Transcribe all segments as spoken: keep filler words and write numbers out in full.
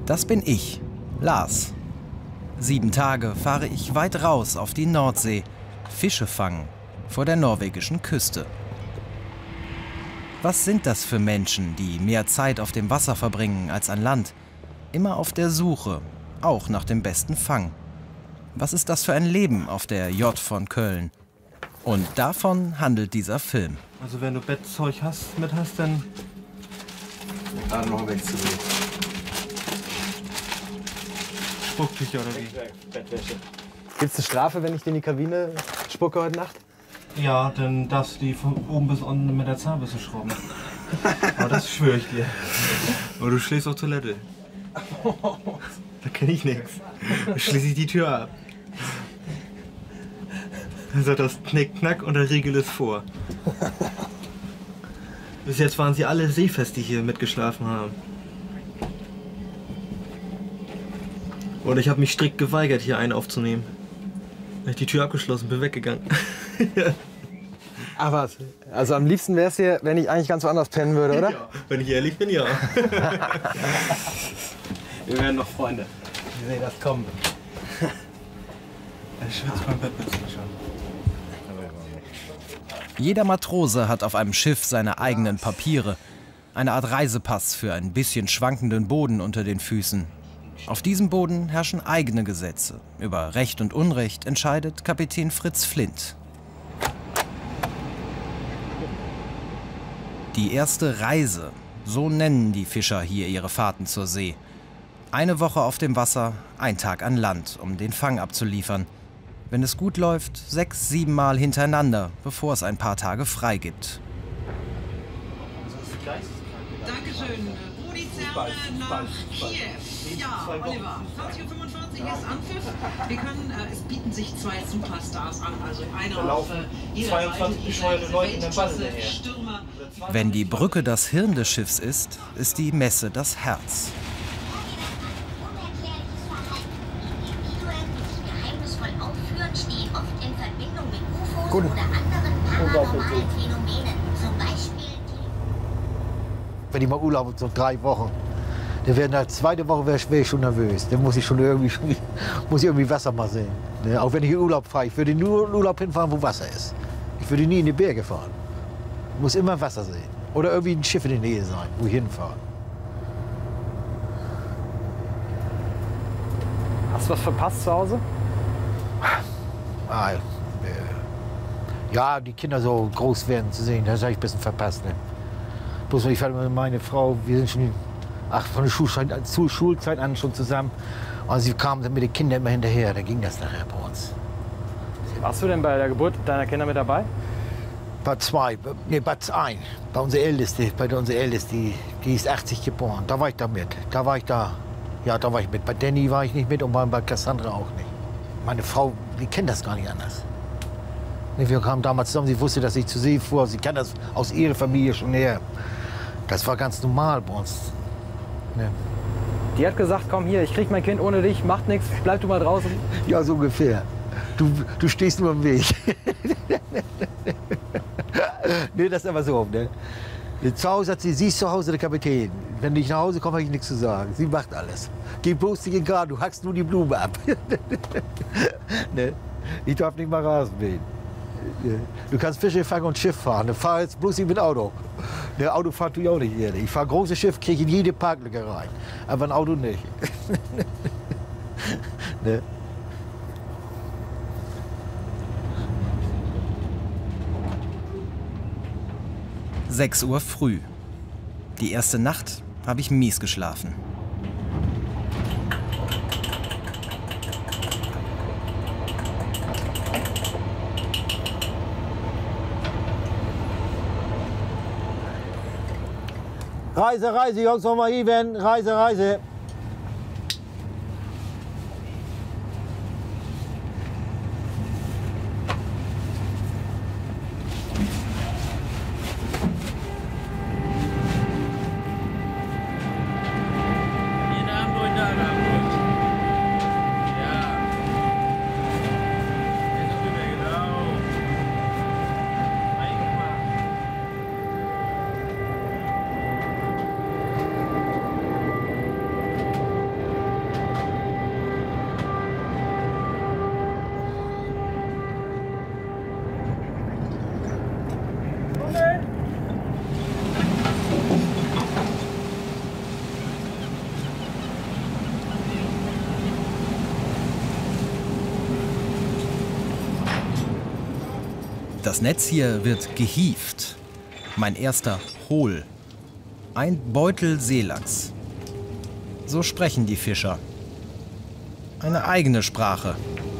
Das bin ich, Lars. Sieben Tage fahre ich weit raus auf die Nordsee, Fische fangen, vor der norwegischen Küste. Was sind das für Menschen, die mehr Zeit auf dem Wasser verbringen als an Land? Immer auf der Suche, auch nach dem besten Fang. Was ist das für ein Leben auf der J von Köln? Und davon handelt dieser Film. Also wenn du Bettzeug hast, mit hast, dann... Gerade noch weg zu sehen. Spucktücher oder wie? Bettwäsche. Gibt's eine Strafe, wenn ich dir in die Kabine spucke heute Nacht? Ja, dann darfst du die von oben bis unten mit der Zahnbürste schrauben. Aber das schwöre ich dir. Aber du schläfst auf Toilette. Da kenn ich nichts. Da schließe ich die Tür ab. Dann sagt das Knick, Knack und der Riegel ist vor. Bis jetzt waren sie alle seefest, die hier mitgeschlafen haben. Und ich habe mich strikt geweigert, hier einen aufzunehmen. Hab ich die Tür abgeschlossen, bin weggegangen. Ach was, also am liebsten wäre es hier, wenn ich eigentlich ganz woanders pennen würde, oder? Ja, wenn ich ehrlich bin, ja. Wir werden noch Freunde. Wir sehen das kommen. Ich schwitze beim Bettpilz schon. Jeder Matrose hat auf einem Schiff seine eigenen Papiere. Eine Art Reisepass für ein bisschen schwankenden Boden unter den Füßen. Auf diesem Boden herrschen eigene Gesetze. Über Recht und Unrecht entscheidet Kapitän Fritz Flint. Die erste Reise, so nennen die Fischer hier ihre Fahrten zur See. Eine Woche auf dem Wasser, ein Tag an Land, um den Fang abzuliefern. Wenn es gut läuft, sechs, sieben Mal hintereinander, bevor es ein paar Tage frei gibt. Dankeschön. Rudi Zerne nach Kiew. Ja, Oliver, zwanzig Uhr fünfundvierzig ist Anpfiff. Wir können, äh, es bieten sich zwei Superstars an, also einer auf äh, jeder zweiundzwanzig Seite, Leute in den Ball hinterher. Stürmer. Wenn die Brücke das Hirn des Schiffs ist, ist die Messe das Herz. Guten. Oder anderen paranormalen Phänomenen, zum Beispiel die... Wenn ich mal Urlaub habe, so drei Wochen, dann wäre nach zweite Woche wäre ich schon nervös. Dann muss ich schon irgendwie, schon, muss ich irgendwie Wasser mal sehen. Ne? Auch wenn ich in Urlaub fahre, ich würde nur in Urlaub hinfahren, wo Wasser ist. Ich würde nie in die Berge fahren. Ich muss immer Wasser sehen. Oder irgendwie ein Schiff in der Nähe sein, wo ich hinfahre. Hast du was verpasst zu Hause? Ah, äh, ja, die Kinder so groß werden zu sehen, das habe ich ein bisschen verpasst. Ne? Bloß ich fand meine Frau, wir sind schon ach, von der Schulzeit, Schulzeit an schon zusammen. Und sie kam dann mit den Kindern immer hinterher, da ging das nachher bei uns. Warst du denn bei der Geburt deiner Kinder mit dabei? Bei zwei, nee, bei ein. Bei unserer Älteste, bei unserer Älteste, die, die ist achtzig geboren. Da war ich da mit. Da war ich da. Ja, da war ich mit. Bei Danny war ich nicht mit und bei Cassandra auch nicht. Meine Frau, die kennt das gar nicht anders. Wir kamen damals zusammen, sie wusste, dass ich zu sie fuhr. Sie kennt das aus ihrer Familie schon her. Das war ganz normal bei uns. Ne? Die hat gesagt, komm hier, ich krieg mein Kind ohne dich, macht nichts, bleib du mal draußen. Ja, so ungefähr. Du, du stehst nur im Weg. Nee, das ist aber so. Ne? Zu Hause hat sie, sie ist zu Hause der Kapitän. Wenn ich nach Hause komme, habe ich nichts zu sagen. Sie macht alles. Geh bloß nicht in den Garten, du hackst nur die Blume ab. Ne? Ich darf nicht mal Rasen mähen. Du kannst Fische fangen und Schiff fahren. Dann fahr jetzt bloß nicht mit Auto. Der Auto fahrt du auch nicht hier. Ich fahre große Schiff, kriege in jede Parklücke rein. Aber ein Auto nicht. Ne? sechs Uhr früh. Die erste Nacht habe ich mies geschlafen. Reise, Reise, Jungs, nochmal even. Reise, Reise. Das Netz hier wird gehievt. Mein erster Hol. Ein Beutel Seelachs. So sprechen die Fischer. Eine eigene Sprache.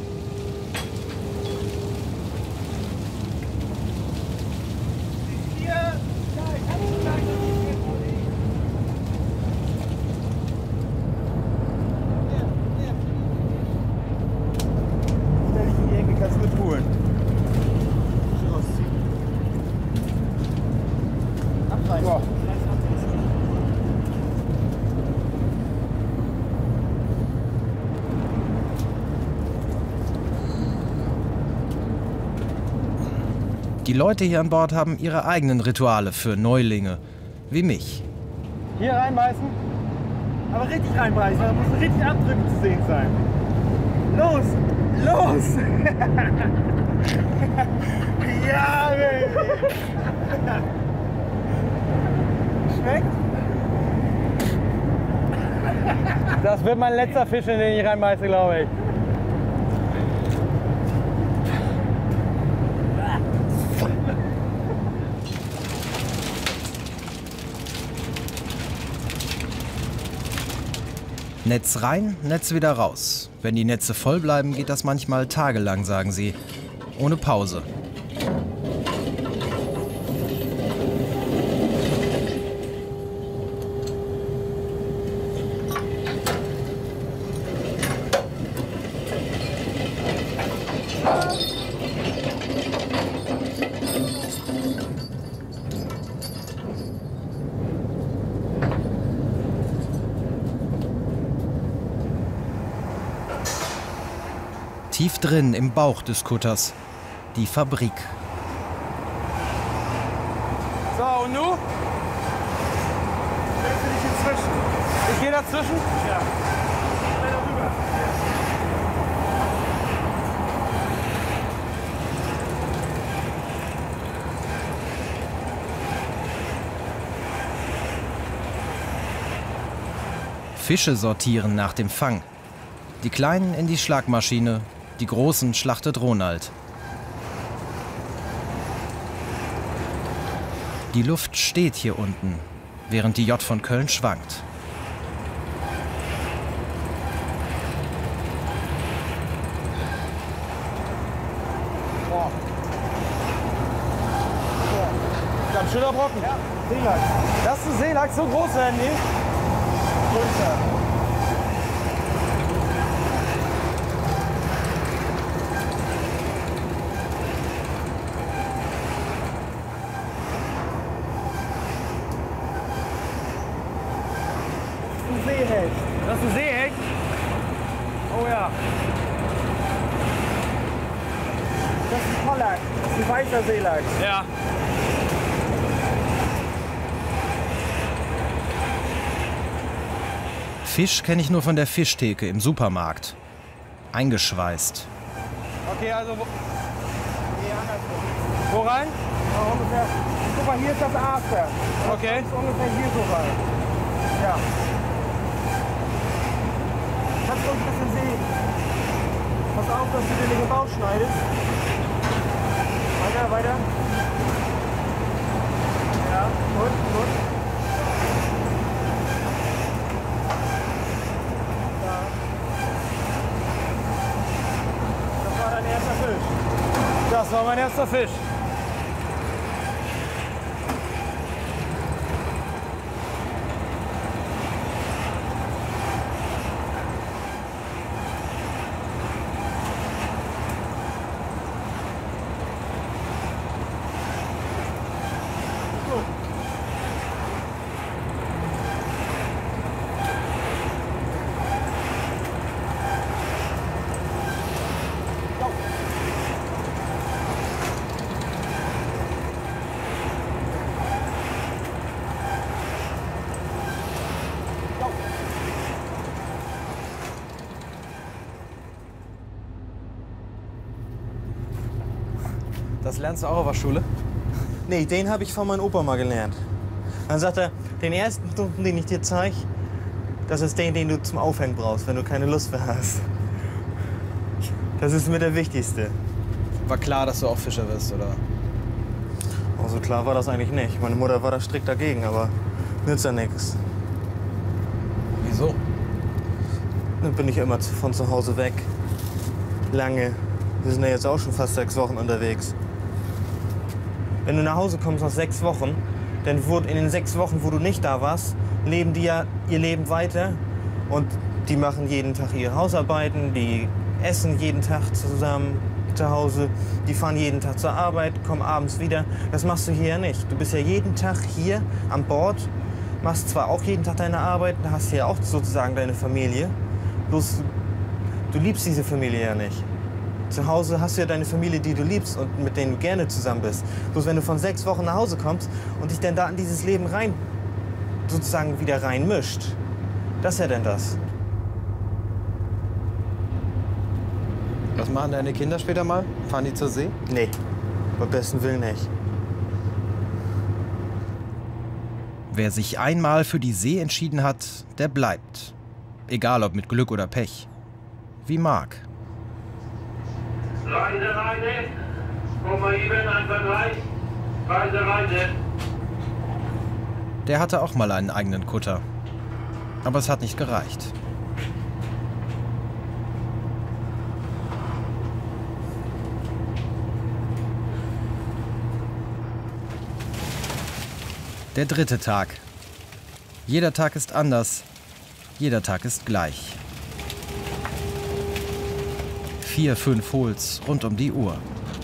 Die Leute hier an Bord haben ihre eigenen Rituale für Neulinge, wie mich. Hier reinbeißen, aber richtig reinbeißen, da muss richtig Abdrücke zu sehen sein. Los, los! Ja, Baby! Schmeckt? Das wird mein letzter Fisch, in den ich reinbeiße, glaube ich. Netz rein, Netz wieder raus. Wenn die Netze voll bleiben, geht das manchmal tagelang, sagen sie. Ohne Pause. Tief drin im Bauch des Kutters. Die Fabrik. So, und nu? Stellst du dich inzwischen? Ich gehe dazwischen? Ja. Schnell rüber. Fische sortieren nach dem Fang. Die Kleinen in die Schlagmaschine, die Großen schlachtet Ronald. Die Luft steht hier unten, während die J von Köln schwankt. Boah. Ganz schöner Brocken. Ja, Seelachs. Das ist ein Seelachs, so groß werden die. Größer. Seehecht. Das ist ein Seehecht? Oh ja. Das ist ein Pollack. Das ist ein weißer Seelachs. Ja. Fisch kenne ich nur von der Fischtheke im Supermarkt. Eingeschweißt. Okay, also wo, nee, andersrum. Wo rein? Ja, ungefähr. Guck mal, hier ist das After. Okay. Das ist ungefähr hier so rein. Ja. Kannst du uns ein bisschen sehen? Pass auf, dass du dir nicht im Bauch schneidest. Weiter, weiter. Ja, gut, gut. Da. Das war dein erster Fisch. Das war mein erster Fisch. Das lernst du auch auf der Schule? Nee, den habe ich von meinem Opa mal gelernt. Dann sagt er, den ersten Stunden, den ich dir zeige, das ist den, den du zum Aufhängen brauchst, wenn du keine Lust mehr hast. Das ist mir der wichtigste. War klar, dass du auch Fischer wirst, oder? Also klar war das eigentlich nicht. Meine Mutter war da strikt dagegen, aber nützt ja nichts. Wieso? Dann bin ich immer von zu Hause weg. Lange. Wir sind ja jetzt auch schon fast sechs Wochen unterwegs. Wenn du nach Hause kommst nach sechs Wochen, dann wurde in den sechs Wochen, wo du nicht da warst, leben die ja ihr Leben weiter. Und die machen jeden Tag ihre Hausarbeiten, die essen jeden Tag zusammen zu Hause, die fahren jeden Tag zur Arbeit, kommen abends wieder. Das machst du hier ja nicht. Du bist ja jeden Tag hier an Bord, machst zwar auch jeden Tag deine Arbeit, hast hier auch sozusagen deine Familie, bloß du liebst diese Familie ja nicht. Zu Hause hast du ja deine Familie, die du liebst und mit denen du gerne zusammen bist. Bloß wenn du von sechs Wochen nach Hause kommst und dich dann da in dieses Leben rein, sozusagen wieder reinmischt, das ist ja denn das. Was machen deine Kinder später mal? Fahren die zur See? Nee, beim besten Willen nicht. Wer sich einmal für die See entschieden hat, der bleibt. Egal ob mit Glück oder Pech. Wie Marc. Reise, Reise. Guck mal eben ein Vergleich. Reise, Reise. Der hatte auch mal einen eigenen Kutter. Aber es hat nicht gereicht. Der dritte Tag. Jeder Tag ist anders. Jeder Tag ist gleich. Vier, fünf Hols rund um die Uhr.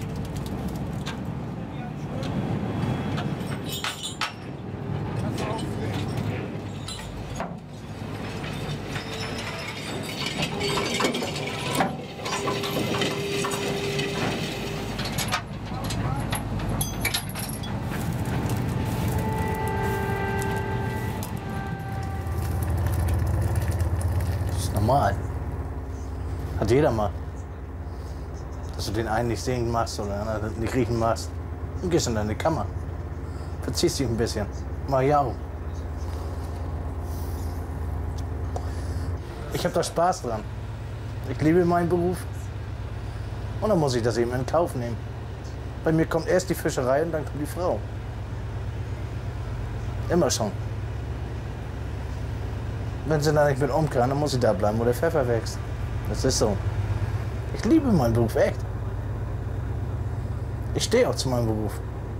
Normal. Hat jeder mal. Dass du den einen nicht singen machst oder den anderen nicht riechen machst. Du gehst in deine Kammer. Verziehst dich ein bisschen. Mach ich auch. Ich habe da Spaß dran. Ich liebe meinen Beruf. Und dann muss ich das eben in Kauf nehmen. Bei mir kommt erst die Fischerei und dann kommt die Frau. Immer schon. Wenn sie dann nicht mit um kann, dann muss sie da bleiben, wo der Pfeffer wächst. Das ist so. Ich liebe meinen Beruf, echt. Ich stehe auch zu meinem Beruf.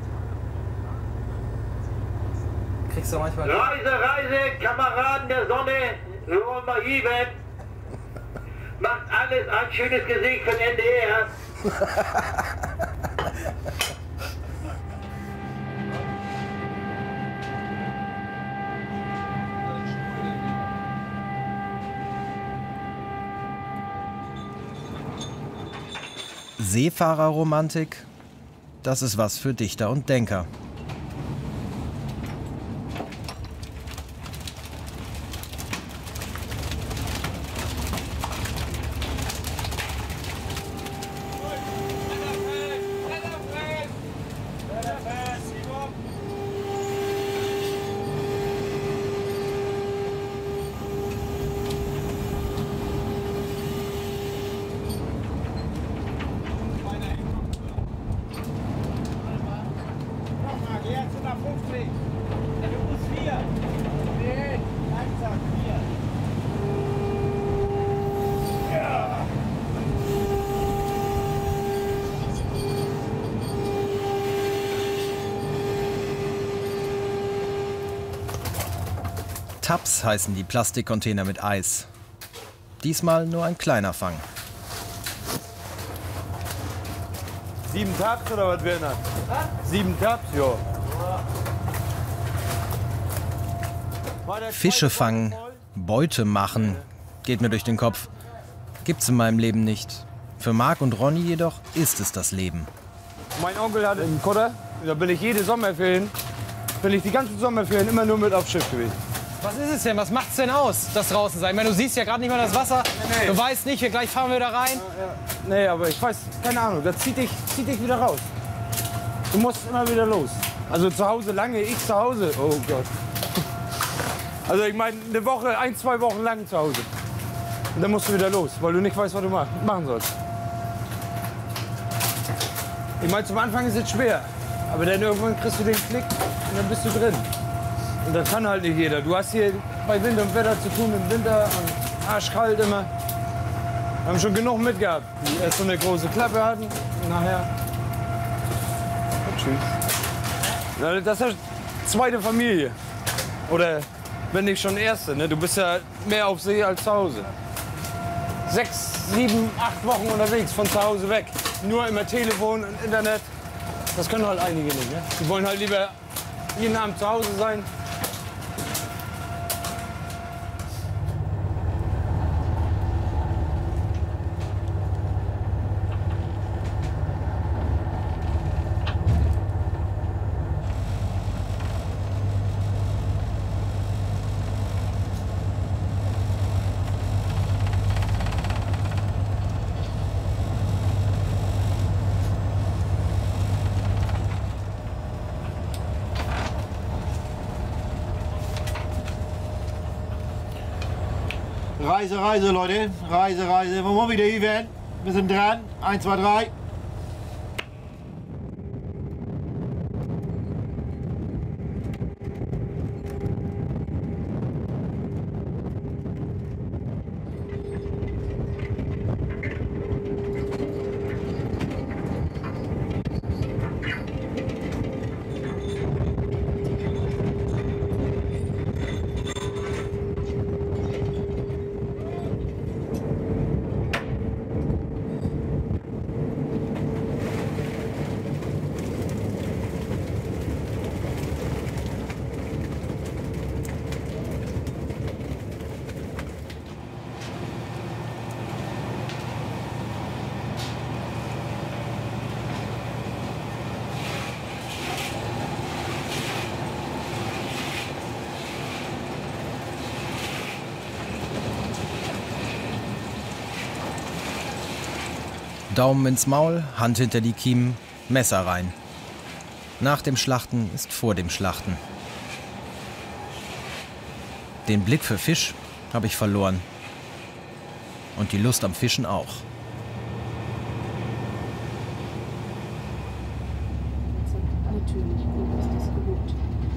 Kriegst du manchmal... Reise, Reise, Kameraden der Sonne, hör mal hier. Macht alles ein schönes Gesicht für den N D R. Seefahrerromantik, das ist was für Dichter und Denker. Taps heißen die Plastikcontainer mit Eis. Diesmal nur ein kleiner Fang. Sieben Tabs oder was wären das? Sieben Tabs, ja. Fische fangen, Beute machen, geht mir durch den Kopf. Gibt's in meinem Leben nicht. Für Marc und Ronny jedoch ist es das Leben. Mein Onkel hatte einen Kutter, da bin ich jede Sommerferien, bin ich die ganzen Sommerferien immer nur mit aufs Schiff gewesen. Was ist es denn? Was macht's denn aus, das draußen sein? Ich meine, du siehst ja gerade nicht mal das Wasser. Nee. Du weißt nicht, gleich fahren wir da rein. Ja, ja. Nee, aber ich weiß, keine Ahnung, das zieht dich, zieht dich wieder raus. Du musst immer wieder los. Also zu Hause lange, ich zu Hause, oh Gott. Also ich meine, eine Woche, ein, zwei Wochen lang zu Hause. Und dann musst du wieder los, weil du nicht weißt, was du machen sollst. Ich meine, zum Anfang ist es schwer. Aber dann irgendwann kriegst du den Klick und dann bist du drin. Und das kann halt nicht jeder. Du hast hier bei Wind und Wetter zu tun im Winter und arschkalt immer. Wir haben schon genug mitgehabt, die erst so eine große Klappe hatten und nachher. Und tschüss. Ja, das ist zweite Familie. Oder wenn nicht schon erste. Ne? Du bist ja mehr auf See als zu Hause. Sechs, sieben, acht Wochen unterwegs von zu Hause weg. Nur immer Telefon und Internet. Das können halt einige nicht. Ne? Die wollen halt lieber jeden Abend zu Hause sein. Reise, Reise, Leute. Reise, Reise. Wo wollen wir wieder hier werden? Wir sind dran. Eins, zwei, drei. Daumen ins Maul, Hand hinter die Kiemen, Messer rein. Nach dem Schlachten ist vor dem Schlachten. Den Blick für Fisch habe ich verloren. Und die Lust am Fischen auch. Natürlich gut, ist das gut.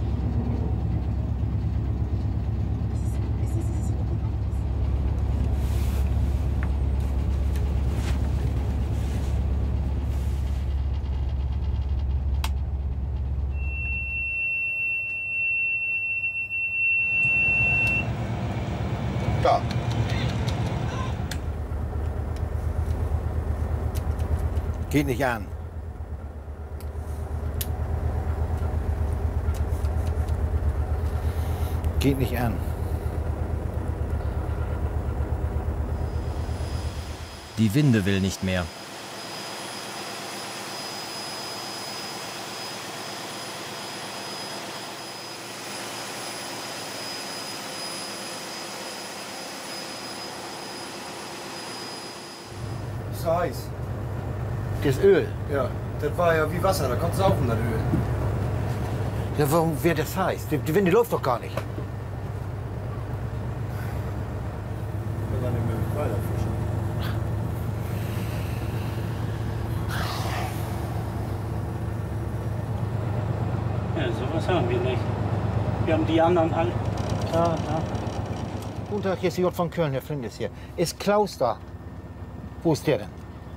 Da. Geht nicht an. Geht nicht an. Die Winde will nicht mehr. Ist so heiß. Das Öl. Ja, das war ja wie Wasser, da kommt saufen, das Öl. Ja, warum wäre das heiß? Die, die Winde läuft doch gar nicht. Wir waren nicht mehr mit weiter fischen. Ja, sowas haben wir nicht. Wir haben die anderen alle. Da, da. Guten Tag, hier ist J von Köln, Herr Flint ist hier. Ist Klaus da? Wo ist der denn?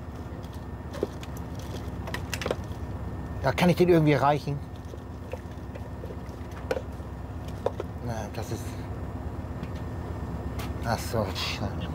Ja, kann ich den irgendwie erreichen? Na, das ist... Ach so, schade.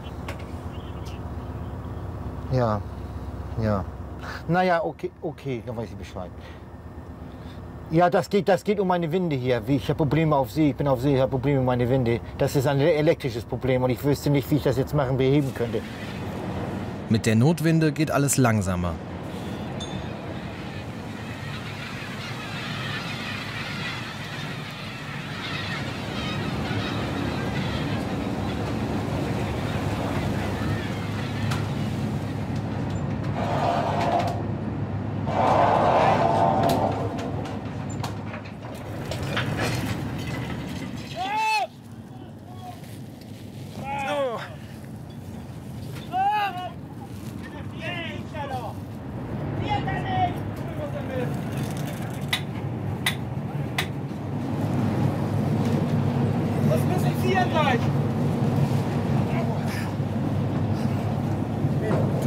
Ja, ja. Naja, okay, okay, dann weiß ich Bescheid. Ja, das geht, das geht um meine Winde hier. Ich habe Probleme auf See, ich bin auf See, ich habe Probleme mit meinen Winde. Das ist ein elektrisches Problem und ich wüsste nicht, wie ich das jetzt machen, beheben könnte. Mit der Notwinde geht alles langsamer.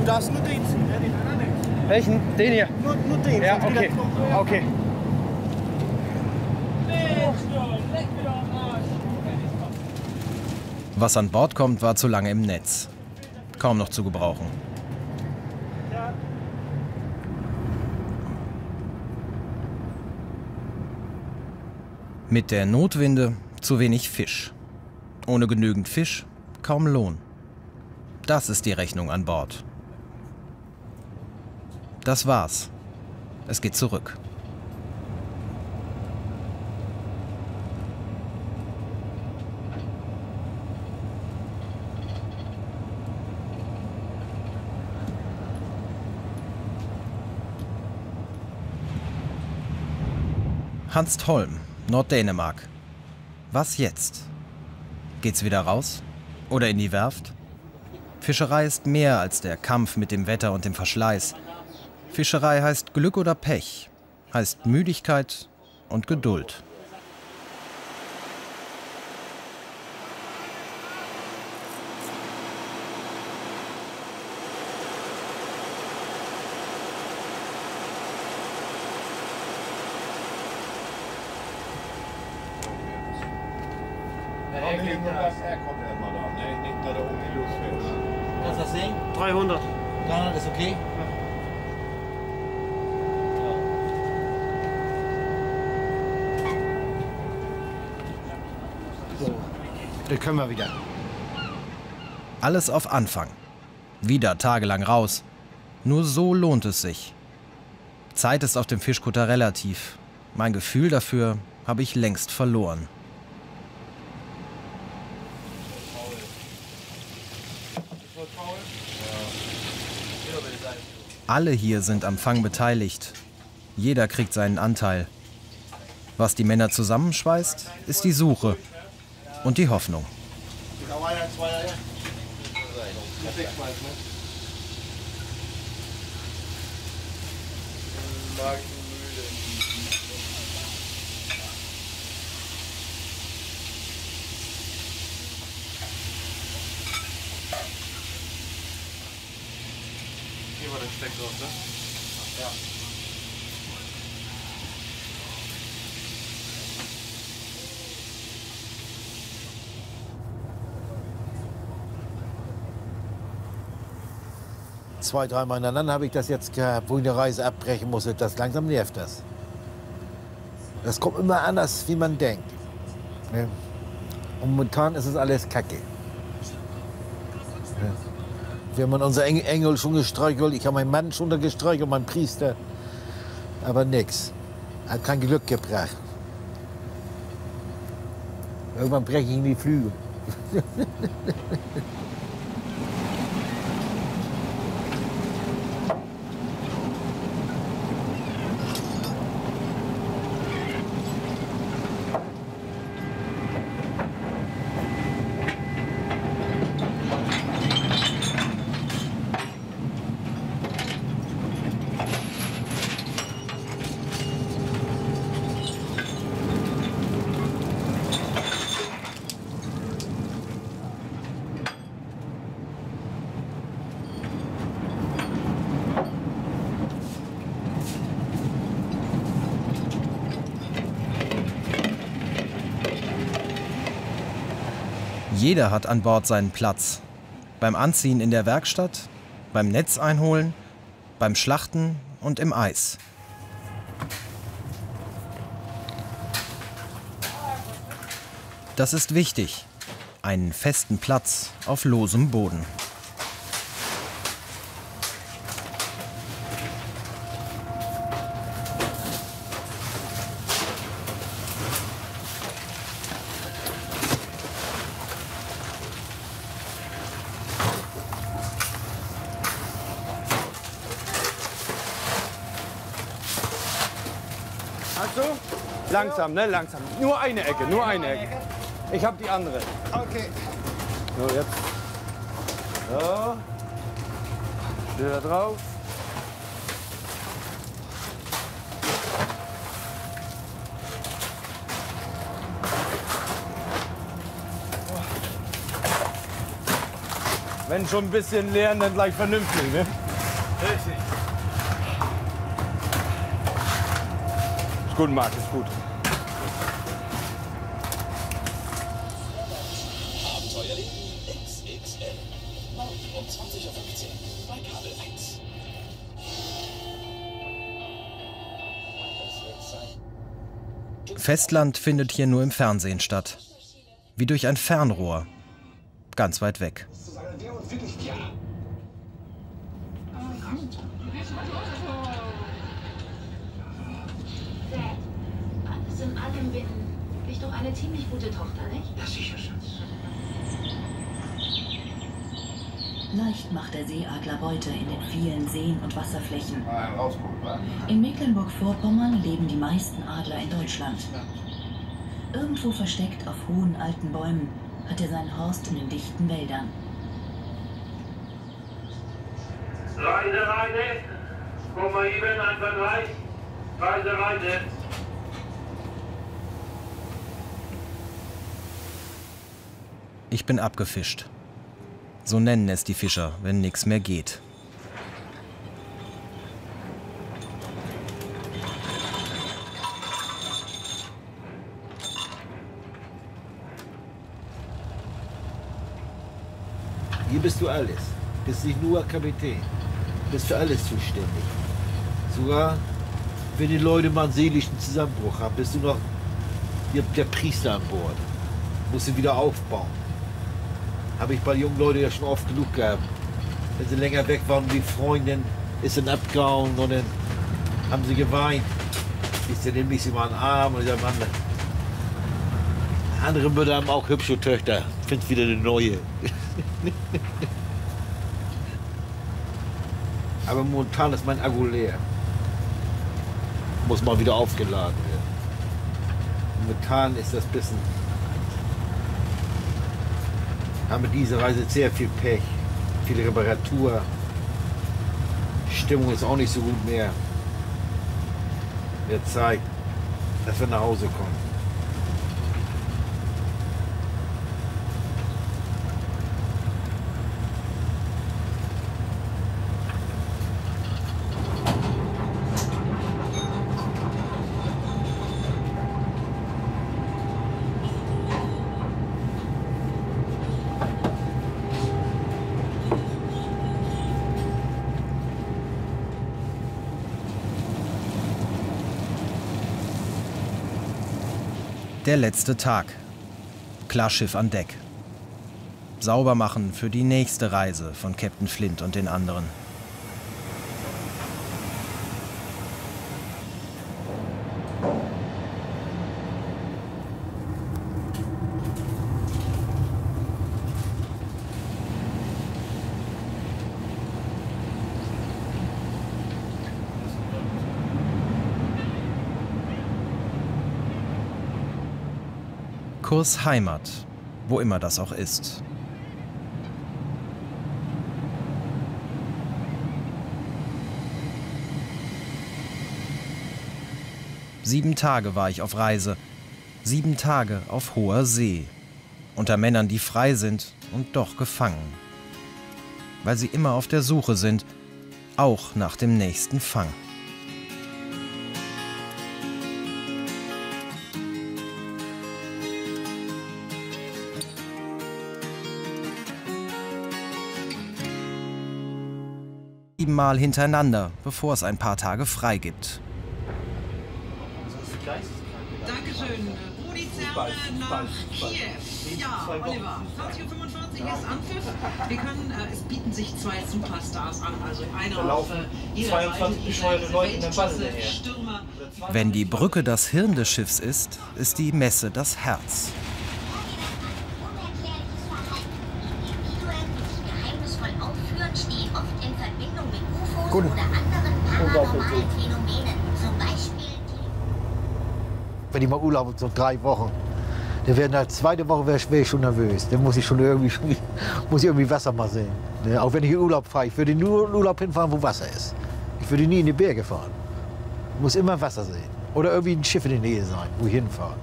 Du darfst nur den ziehen, ne? Den anderen nicht. Welchen? Den hier? Nur, nur den. Ja, okay. Okay. Was an Bord kommt, war zu lange im Netz. Kaum noch zu gebrauchen. Mit der Notwinde zu wenig Fisch. Ohne genügend Fisch kaum Lohn. Das ist die Rechnung an Bord. Das war's. Es geht zurück. Hanstholm, Norddänemark. Was jetzt? Geht's wieder raus? Oder in die Werft? Fischerei ist mehr als der Kampf mit dem Wetter und dem Verschleiß. Fischerei heißt Glück oder Pech, heißt Müdigkeit und Geduld. Er kommt erstmal da, ne? Nicht, dass er um die losfährt. Kannst du das sehen? dreihundert. dreihundert ist okay? So, dann können wir wieder. Alles auf Anfang. Wieder tagelang raus. Nur so lohnt es sich. Zeit ist auf dem Fischkutter relativ. Mein Gefühl dafür habe ich längst verloren. Alle hier sind am Fang beteiligt. Jeder kriegt seinen Anteil. Was die Männer zusammenschweißt, ist die Suche und die Hoffnung. Hier war der Steck drauf, ne? Ja. Zwei, dreimal ineinander habe ich das jetzt gehabt, wo ich eine Reise abbrechen musste. Das langsam nervt das. Das kommt immer anders, wie man denkt. Ne? Und momentan ist es alles Kacke. Ne? Wir haben unsere Engel schon gestreichelt, ich habe meinen Mann schon da gestreichelt, meinen Priester. Aber nix. Hat kein Glück gebracht. Irgendwann breche ich in die Flügel. Jeder hat an Bord seinen Platz. Beim Anziehen in der Werkstatt, beim Netz einholen, beim Schlachten und im Eis. Das ist wichtig. Einen festen Platz auf losem Boden. Also, langsam, ne, langsam. Nur eine Ecke, nur eine Ecke. Ich hab die andere. Okay. So, jetzt. So. Steht da drauf. Wenn schon ein bisschen lernen, dann gleich vernünftig, ne? Richtig. Ist gut, Marc, ist gut. Abenteuerleben X X L. Morgen um zwanzig Uhr fünfzehn bei Kabel eins. Festland findet hier nur im Fernsehen statt. Wie durch ein Fernrohr. Ganz weit weg. Alles in allem bin ich doch eine ziemlich gute Tochter, nicht? Ja, sicher, Schatz. Leicht macht der Seeadler Beute in den vielen Seen und Wasserflächen. Nein, rausgucken, wa? In Mecklenburg-Vorpommern leben die meisten Adler in Deutschland. Irgendwo versteckt auf hohen alten Bäumen hat er seinen Horst in den dichten Wäldern. Reise, Reise. Komm mal eben, ein, zwei, drei. Reise, Reise. Ich bin abgefischt. So nennen es die Fischer, wenn nichts mehr geht. Hier bist du alles. Bist nicht nur Kapitän. Bist für alles zuständig. Sogar wenn die Leute mal einen seelischen Zusammenbruch haben, bist du noch der Priester an Bord. Musst du wieder aufbauen. Habe ich bei jungen Leuten ja schon oft genug gehabt. Wenn sie länger weg waren, die Freundin ist dann abgehauen und dann haben sie geweint. Ich dann nämlich sie mal einen Arm und der Mann. Andere Mütter haben auch hübsche Töchter. Find's wieder eine neue. Aber momentan ist mein Akku leer. Muss mal wieder aufgeladen werden. Momentan ist das bisschen. Haben wir diese Reise sehr viel Pech, viel Reparatur. Stimmung ist auch nicht so gut mehr. Wird Zeit, dass wir nach Hause kommen. Der letzte Tag. Klarschiff an Deck. Sauber machen für die nächste Reise von Captain Flint und den anderen. Kurs Heimat, wo immer das auch ist. Sieben Tage war ich auf Reise, sieben Tage auf hoher See, unter Männern, die frei sind und doch gefangen. Weil sie immer auf der Suche sind, auch nach dem nächsten Fang. Mal hintereinander, bevor es ein paar Tage frei gibt. Dankeschön. Rudi Zerne nach Kiew. Ja, Oliver, zwanzig Uhr fünfundvierzig ist Anpfiff. Wir können, äh, es bieten sich zwei Superstars an, also einer auf äh, jeder zweiundzwanzig bescheuerte Leute in der Balle daher. Wenn die Brücke das Hirn des Schiffs ist, ist die Messe das Herz. Oder anderen paranormalen Phänomenen, zum Beispiel wenn ich mal Urlaub habe, so drei Wochen, dann wäre nach zweite Woche wäre ich schon nervös. Dann muss ich schon irgendwie, schon, muss ich irgendwie Wasser mal sehen. Ne? Auch wenn ich in Urlaub fahre, ich würde nur in Urlaub hinfahren, wo Wasser ist. Ich würde nie in die Berge fahren. Ich muss immer Wasser sehen. Oder irgendwie ein Schiff in der Nähe sein, wo ich hinfahre.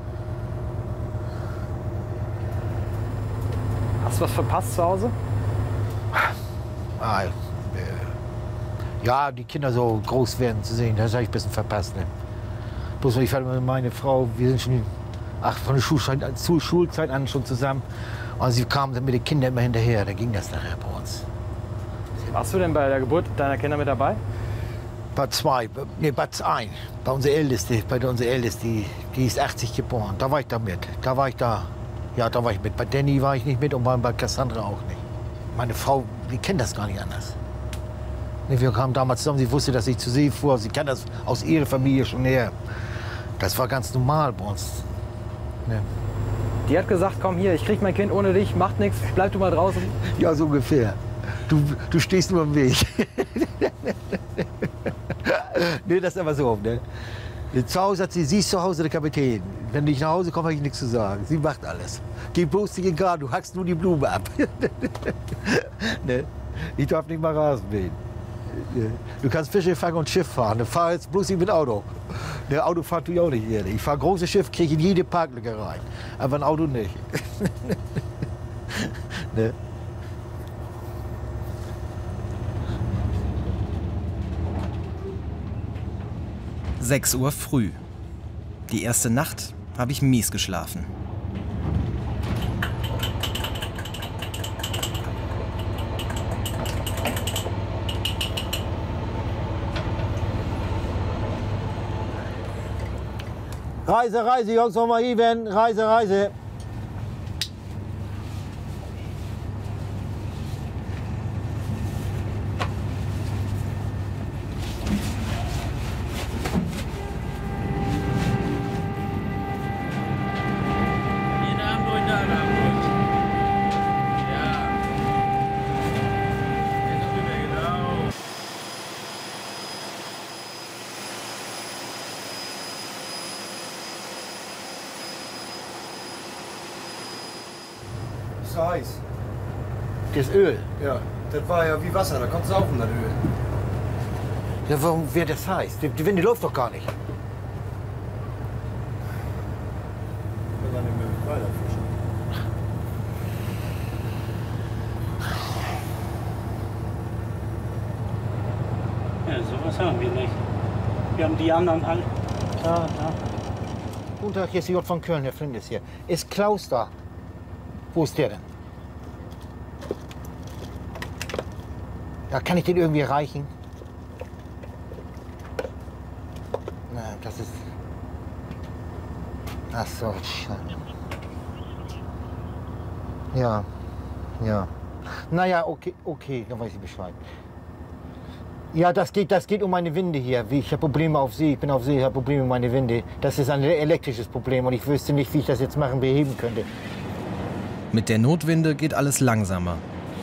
Hast du was verpasst zu Hause? Ah, äh, ja, die Kinder so groß werden zu sehen, das habe ich ein bisschen verpasst. Ne? Bloß ich fand meine Frau, wir sind schon ach, von der Schulzeit, Schulzeit an schon zusammen. Und sie kam dann mit den Kindern immer hinterher, da ging das nachher bei uns. Warst du denn bei der Geburt deiner Kinder mit dabei? Bei zwei, nee, bei ein. Bei unserer Älteste, bei der unserer Älteste, die, die ist achtzig geboren. Da war ich da mit. Da war ich da. Ja, da war ich mit. Bei Danny war ich nicht mit und bei Cassandra auch nicht. Meine Frau, die kennt das gar nicht anders. Nee, wir kamen damals zusammen, sie wusste, dass ich zu sie fuhr. Sie kennt das aus ihrer Familie schon her. Das war ganz normal bei uns. Nee. Die hat gesagt, komm hier, ich krieg mein Kind ohne dich, macht nichts, bleib du mal draußen. Ja, so ungefähr. Du, du stehst nur im Weg. Nee, das ist aber so. Ne? Zu Hause hat sie, sie ist zu Hause der Kapitän. Wenn ich nach Hause komme, habe ich nichts zu sagen. Sie macht alles. Geh bloß nicht in den Garten, du hackst nur die Blume ab. Ne? Ich darf nicht mal Rasen mähen. Du kannst Fische fangen und Schiff fahren. Du fahr jetzt bloß nicht mit Auto. Der Auto fahrt du auch nicht hier. Ich fahre große Schiff, kriege in jede Parklücke rein. Aber ein Auto nicht. Ne? sechs Uhr früh. Die erste Nacht habe ich mies geschlafen. Reise, Reise, Jungs, nochmal even. Reise, Reise. So heiß. Das Öl? Ja, das war ja wie Wasser, da kommt saufen, das Öl. Ja, warum wäre das heiß? Die, die Winde läuft doch gar nicht. Wir waren nicht mehr weiter fischen. Ja, sowas haben wir nicht. Wir haben die anderen alle. Da, da. Guten Tag, hier ist J von Köln, Herr Flint ist hier. Ist Klaus da? Wo ist der denn? Ja, kann ich den irgendwie erreichen? Na, das ist... Ach so, schade. Ja, ja. Naja, okay, okay, dann weiß ich Bescheid. Ja, das geht, das geht um meine Winde hier. Ich habe Probleme auf See, ich bin auf See, ich habe Probleme mit meinen Winde. Das ist ein elektrisches Problem und ich wüsste nicht, wie ich das jetzt machen, beheben könnte. Mit der Notwinde geht alles langsamer.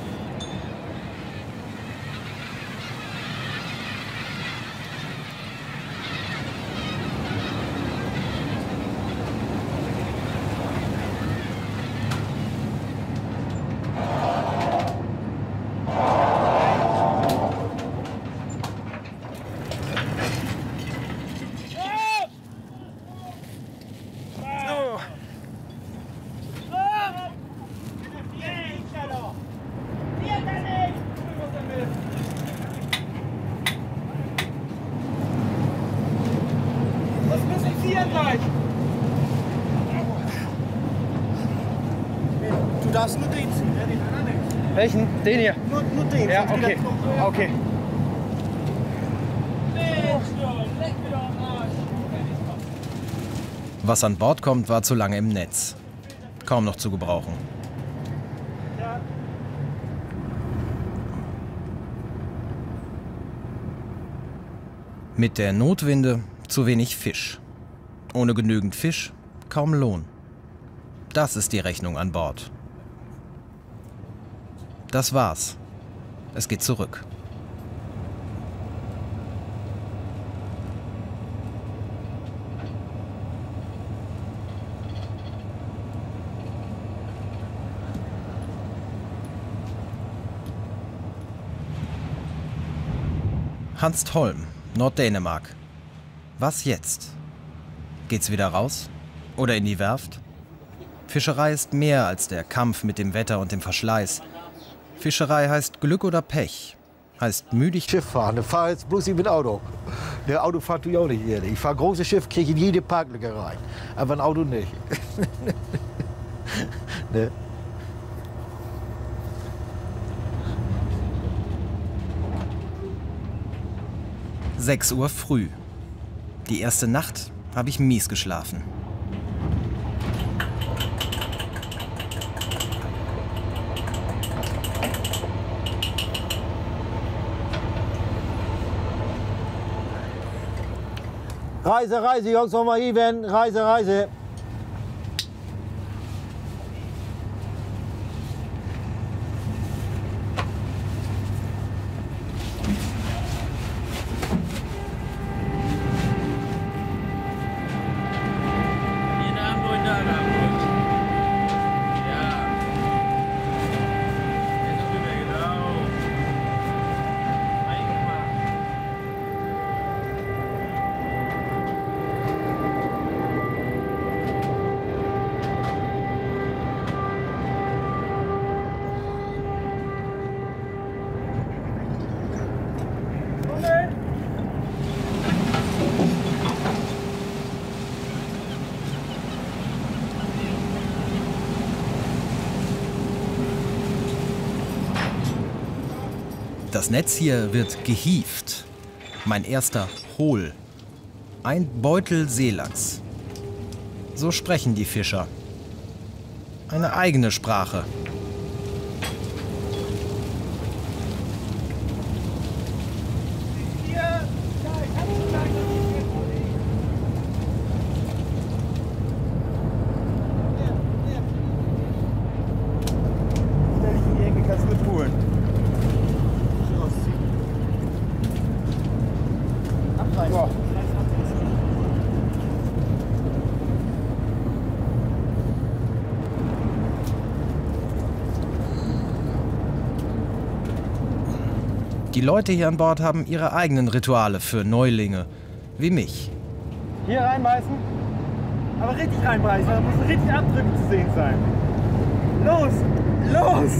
Du darfst nur den ziehen, ja, den anderen nicht. Welchen? Den hier? Nur, nur den. Ja, okay. Okay. Was an Bord kommt, war zu lange im Netz. Kaum noch zu gebrauchen. Mit der Notwinde zu wenig Fisch. Ohne genügend Fisch kaum Lohn. Das ist die Rechnung an Bord. Das war's. Es geht zurück. Hanstholm, Norddänemark. Was jetzt? Geht's wieder raus? Oder in die Werft? Fischerei ist mehr als der Kampf mit dem Wetter und dem Verschleiß. Fischerei heißt Glück oder Pech. Heißt müdig. Schiff fahren, ich fahre jetzt bloß nicht mit Auto. Der Auto fahrt du auch nicht hier. Ich fahre große Schiff, kriege in jede Parklücke rein. Aber ein Auto nicht. Ne? sechs Uhr früh. Die erste Nacht habe ich mies geschlafen. Reise, Reise, Jungs, noch mal even. Reise, Reise. Das Netz hier wird gehievt. Mein erster Hol. Ein Beutel Seelachs. So sprechen die Fischer. Eine eigene Sprache. Die Leute hier an Bord haben ihre eigenen Rituale für Neulinge, wie mich. Hier reinbeißen, aber richtig reinbeißen, da muss richtig Abdrücke zu sehen sein. Los, los!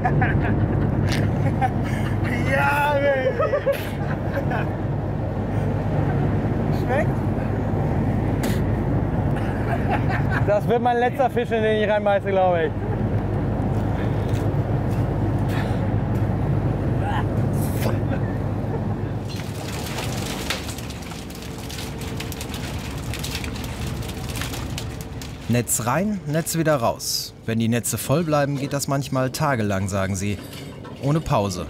Ja, Baby! Schmeckt? Das wird mein letzter Fisch, in den ich reinbeiße, glaube ich. Netz rein, Netz wieder raus. Wenn die Netze voll bleiben, geht das manchmal tagelang, sagen sie. Ohne Pause.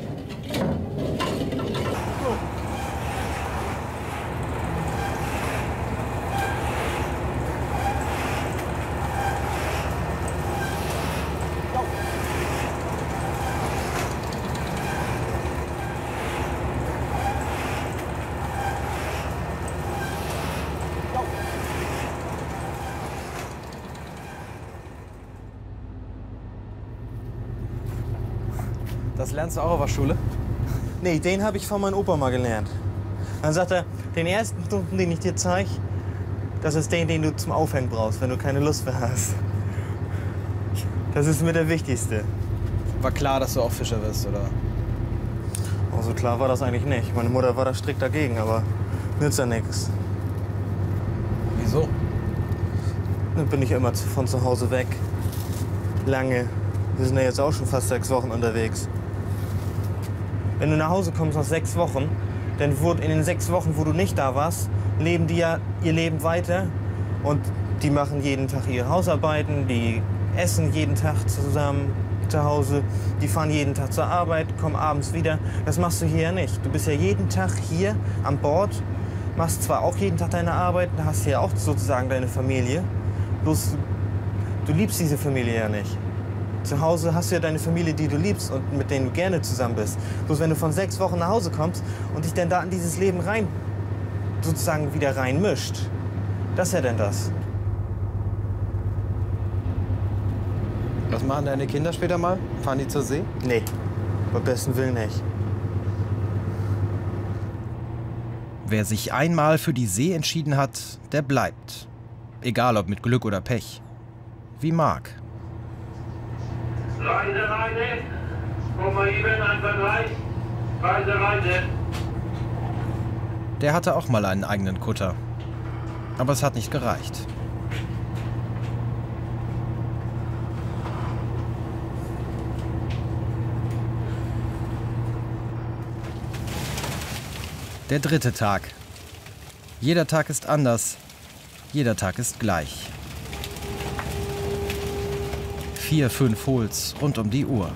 Das lernst du auch auf der Schule? Nee, den habe ich von meinem Opa mal gelernt. Dann sagt er, den ersten Stunden, den ich dir zeige, das ist den, den du zum Aufhängen brauchst, wenn du keine Lust mehr hast. Das ist mir der wichtigste. War klar, dass du auch Fischer wirst, oder? Oh, so klar war das eigentlich nicht. Meine Mutter war da strikt dagegen, aber nützt ja nichts. Wieso? Dann bin ich immer von zu Hause weg. Lange. Wir sind ja jetzt auch schon fast sechs Wochen unterwegs. Wenn du nach Hause kommst nach sechs Wochen, dann wurde in den sechs Wochen, wo du nicht da warst, leben die ja ihr Leben weiter. Und die machen jeden Tag ihre Hausarbeiten, die essen jeden Tag zusammen zu Hause, die fahren jeden Tag zur Arbeit, kommen abends wieder. Das machst du hier ja nicht. Du bist ja jeden Tag hier an Bord, machst zwar auch jeden Tag deine Arbeit, hast ja auch sozusagen deine Familie, bloß du liebst diese Familie ja nicht. Zu Hause hast du ja deine Familie, die du liebst und mit denen du gerne zusammen bist. Bloß wenn du von sechs Wochen nach Hause kommst und dich dann da in dieses Leben rein, sozusagen wieder reinmischt, das ist ja denn das. Was machen deine Kinder später mal? Fahren die zur See? Nee, beim besten Willen nicht. Wer sich einmal für die See entschieden hat, der bleibt. Egal ob mit Glück oder Pech. Wie Marc. Reise, Reise. Komm mal eben, eins, zwei, drei. Reise, Reise. Der hatte auch mal einen eigenen Kutter. Aber es hat nicht gereicht. Der dritte Tag. Jeder Tag ist anders. Jeder Tag ist gleich. Vier, fünf Hols rund um die Uhr.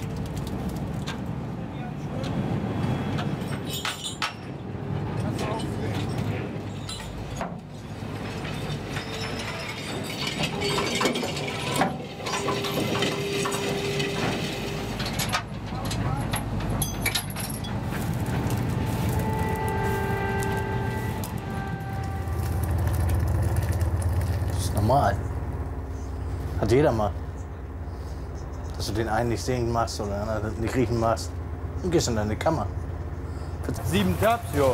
Normal. Hat jeder mal. Dass du den einen nicht sehen machst oder den anderen nicht riechen machst. Und gehst in deine Kammer. Sieben Tabs, ja.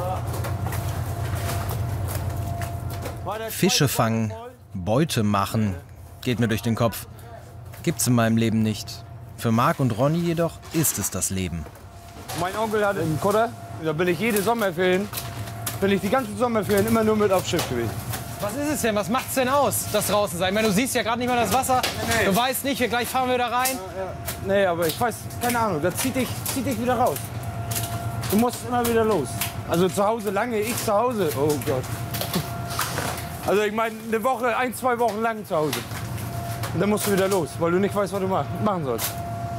Fische fangen, Beute machen, geht mir durch den Kopf. Gibt's in meinem Leben nicht. Für Marc und Ronny jedoch ist es das Leben. Mein Onkel hatte einen Kutter. Da bin ich jede Sommerferien, bin ich die ganzen Sommerferien immer nur mit aufs Schiff gewesen. Was ist es denn? Was macht's denn aus, das draußen sein? Ich meine, du siehst ja gerade nicht mal das Wasser. Nee, nee. Du weißt nicht, gleich fahren wir da rein. Ja, ja. Nee, aber ich weiß, keine Ahnung, das zieht dich, zieht dich wieder raus. Du musst immer wieder los. Also zu Hause lange, ich zu Hause. Oh Gott. Also ich meine, eine Woche, ein, zwei Wochen lang zu Hause. Und dann musst du wieder los, weil du nicht weißt, was du machen sollst.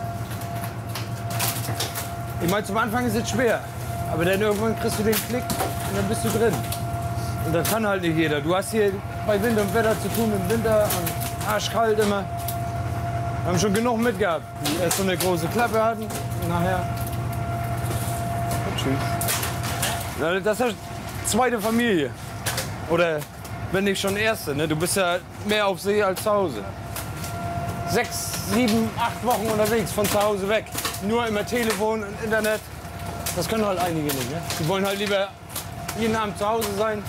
Ich meine, zum Anfang ist es schwer. Aber dann irgendwann kriegst du den Klick und dann bist du drin. Und das kann halt nicht jeder. Du hast hier bei Wind und Wetter zu tun im Winter und arschkalt immer. Wir haben schon genug mitgehabt, die erst so eine große Klappe hatten und nachher. Und tschüss. Das ist ja zweite Familie. Oder wenn nicht schon erste. Ne? Du bist ja mehr auf See als zu Hause. Sechs, sieben, acht Wochen unterwegs von zu Hause weg. Nur immer Telefon und Internet. Das können halt einige nicht. Ne? Die wollen halt lieber jeden Abend zu Hause sein.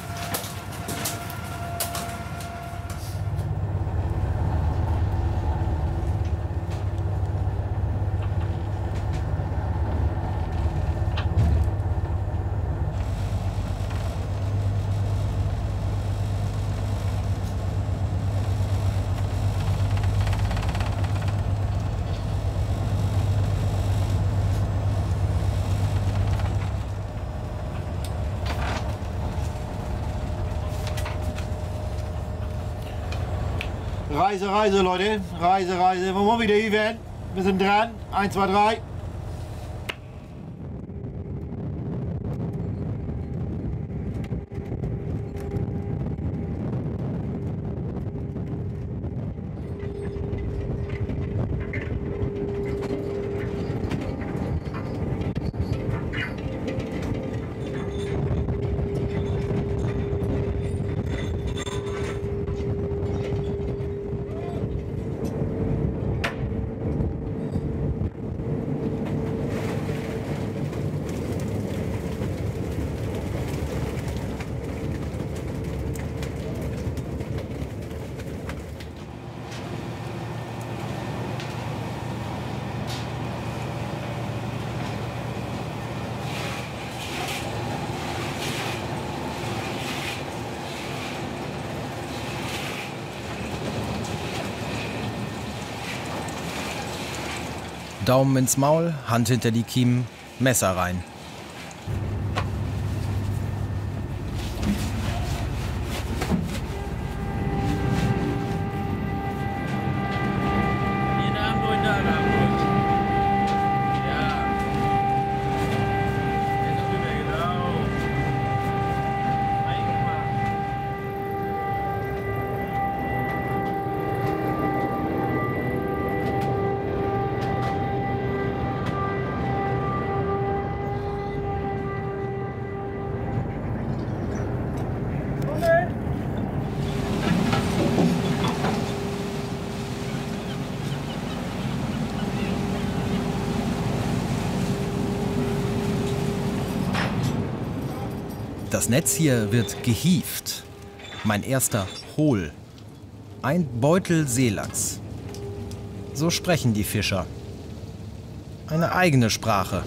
Reise, Reise, Leute. Reise, Reise. Wollen wir wieder hier werden? Wir sind dran. Eins, zwei, drei. Daumen ins Maul, Hand hinter die Kiemen, Messer rein. Das Netz hier wird gehievt. Mein erster Hol. Ein Beutel Seelachs. So sprechen die Fischer. Eine eigene Sprache.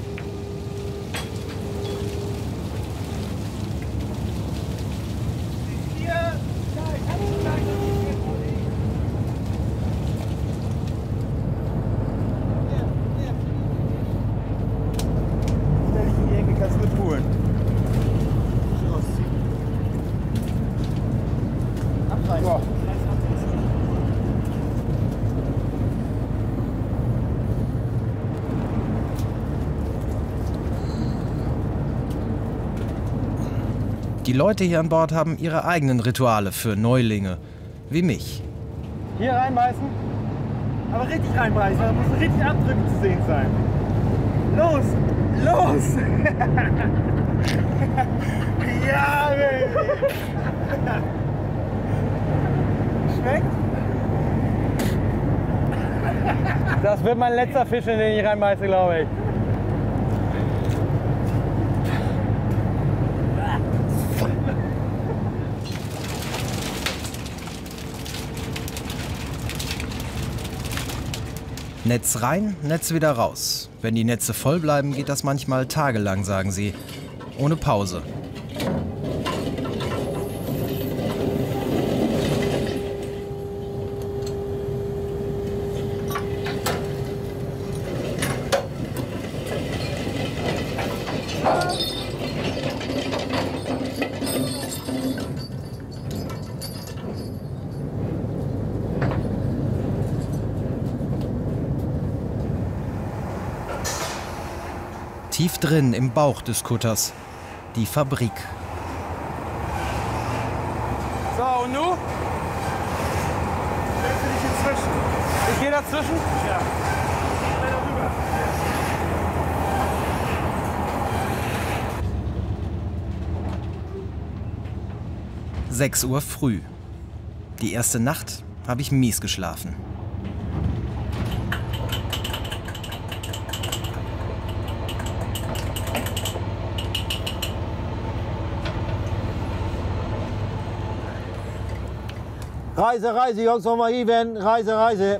Die Leute hier an Bord haben ihre eigenen Rituale für Neulinge, wie mich. Hier reinbeißen, aber richtig reinbeißen, da muss richtig Abdrücke zu sehen sein. Los, los! Ja, Baby! Schmeckt? Das wird mein letzter Fisch, in den ich reinbeiße, glaube ich. Netz rein, Netz wieder raus. Wenn die Netze voll bleiben, geht das manchmal tagelang, sagen sie. Ohne Pause. Tief drin im Bauch des Kutters. Die Fabrik. So, und nu? Stellst du dich inzwischen? Ich gehe dazwischen? Ja. Schnell darüber. sechs Uhr früh. Die erste Nacht habe ich mies geschlafen. Reise, Reise, Jungs, nochmal even. Reise, Reise.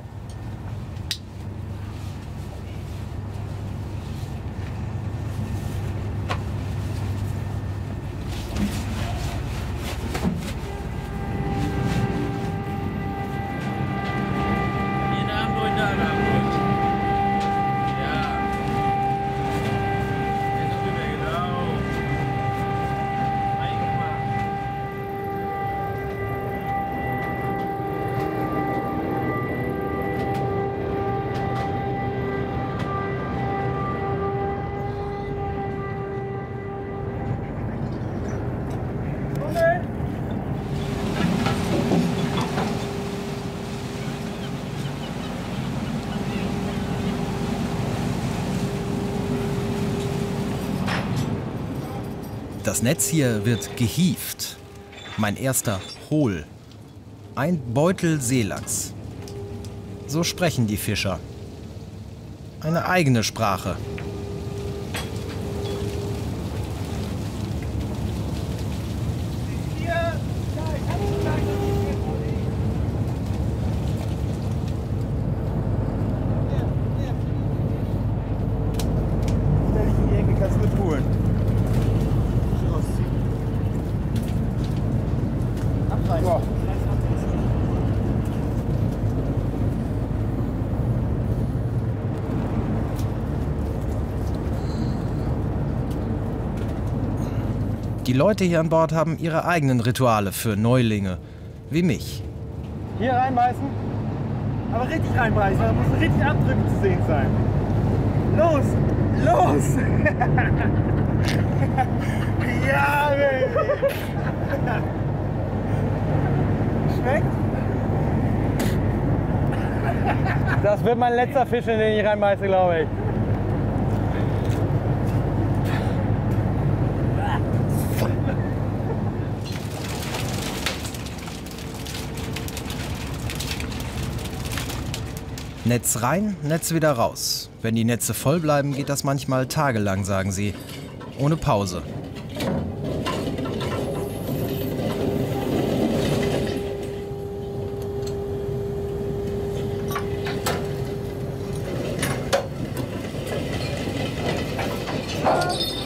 Das Netz hier wird gehievt. Mein erster Hol. Ein Beutel Seelachs. So sprechen die Fischer. Eine eigene Sprache. Stell dich in die Ecke, kannst mitholen. Abreißen. Ja. Die Leute hier an Bord haben ihre eigenen Rituale für Neulinge, wie mich. Hier reinbeißen, aber richtig reinbeißen, da muss richtig Abdrücke zu sehen sein. Los, los! Ja, Baby! Schmeckt? Das wird mein letzter Fisch, in den ich reinbeiße, glaube ich. Netz rein, Netz wieder raus. Wenn die Netze voll bleiben, geht das manchmal tagelang, sagen sie. Ohne Pause. Ciao.